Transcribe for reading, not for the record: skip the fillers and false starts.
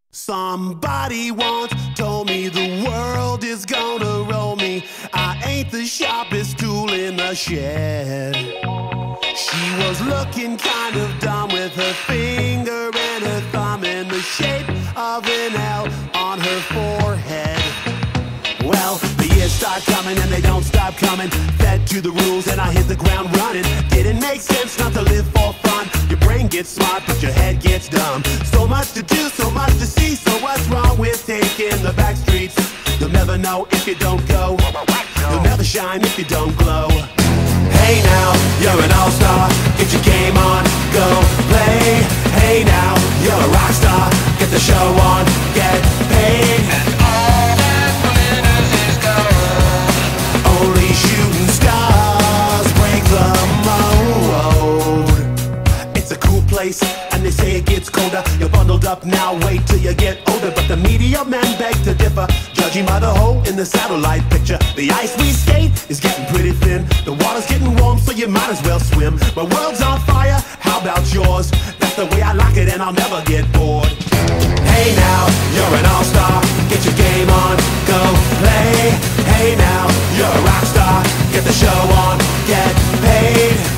Somebody once told me the world is gonna roll me. I ain't the sharpest tool in the shed. She was looking kind of dumb with her finger and her thumb in the shape of an L on her forehead. Well, the years start coming and they don't stop coming. Fed to the rules and I hit the ground running. Didn't make sense not to live for fun. Your brain gets smart but your head gets dumb. So much to do, so much to see. So what's wrong with taking the back streets? You'll never know if you don't go. You'll never shine if you don't glow. Hey now, you're an all-star. Get your game on, go play. Hey now, you're a rock star. Get the show on, get paid. And all that glitters is gold. Only shooting stars break the mold. It's a cool place, and they say it gets colder. You're bundled up now, wait till you get older. But the media men beg to differ, judging by the hole in the satellite picture. The ice we skate is getting pretty thin. The water's getting warm, so you might as well swim. My world's on fire, how about yours? That's the way I like it and I'll never get bored. Hey now, you're an all-star. Get your game on, go play. Hey now, you're a rock star. Get the show on, get paid.